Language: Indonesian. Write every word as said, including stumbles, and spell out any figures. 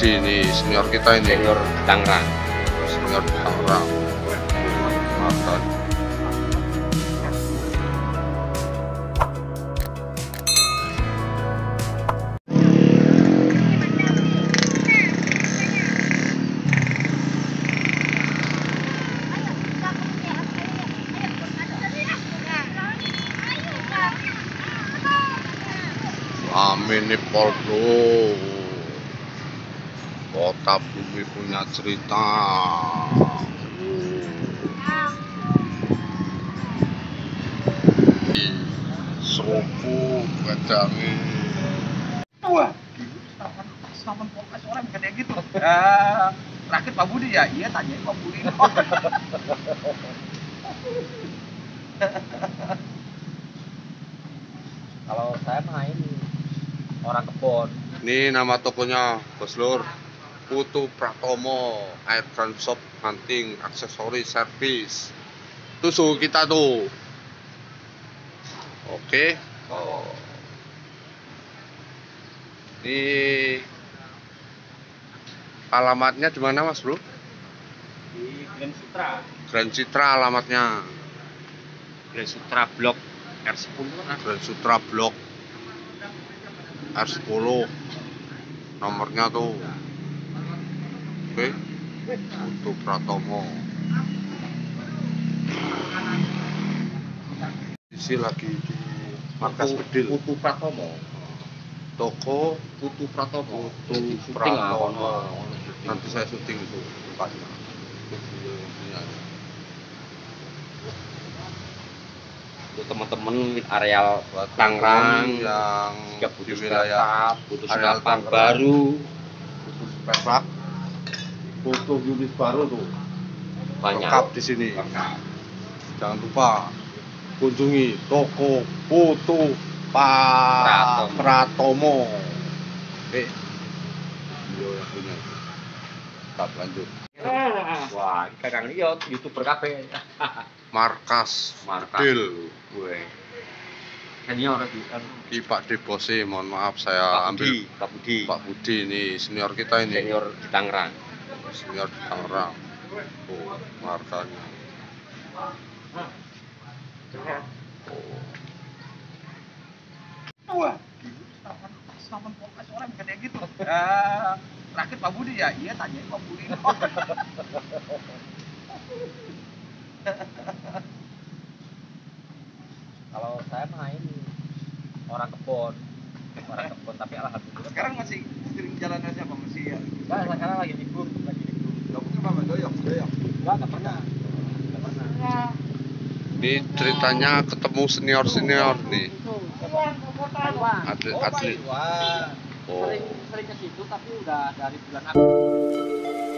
Budi nih senior kita ini. Senior Tangerang. Senior Tangerang. Makan. Amin nih Pol Bro. Kota Bumi punya cerita. Serupu kadangi. Wah, saman saman podcast orang kayak gitu. Ya, terakhir Pak Budi ya, iya tanyain Pak Budi. Kalau saya mah ini orang kebon. Ini nama tokonya Bos Lur. Putu Pratomo, Air Gun Shop, Hunting, Aksesori, Service. Itu suhu kita tuh. Oke. Oh. Ini alamatnya di mana Mas Bro? Di Grand Sutra. Grand Citra alamatnya. Grand Sutra Blok R sepuluh kan. Grand Sutra Blok R sepuluh. Nomornya tuh. Oke. Putu Pratomo. Isi lagi di markas Bedil. Putu Pratomo. Toko Putu Pratomo. Putu Syuting lah, Pratomo. ono. Nanti saya syuting itu tempatnya. Untuk teman-teman areal Buat Tangerang yang jika di butuh wilayah spare, butuh areal senapan Tangerang. baru, butuh spare, butuh unit baru tuh banyak. lengkap di sini. Jangan lupa kunjungi toko Putu Pak Pratomo. Pratomo. Oke, video yang punya. Tetap lanjut. Wah, ini kakang lihat YouTuber kafe. Markas Markas. Bedil. Gue. Senior di kan. Ini Pak Debose, mohon maaf saya Pak ambil Budi, Pak Budi. Pak Budi ini senior kita ini. Senior di Tangerang. Senior di Tangerang. Oh, markanya. Oh. Wah, saman saman podcast orang kayak gitu. Ya, terakhir Pak Budi ya, iya tanyain Pak Budi. Kalau saya mah ini orang kebon. Orang kebon tapi alhamdulillah. Sekarang masih sering jalan aja Pak masih ya. Enggak, sekarang lagi libur, lagi libur. Dokter Bapak doyok, doyok. Enggak, enggak pernah. Enggak pernah. Ini ceritanya ketemu senior-senior nih. Atlet Oh, atlet. Pak Iwan. Oh. Sering sering ke situ tapi udah dari bulan April.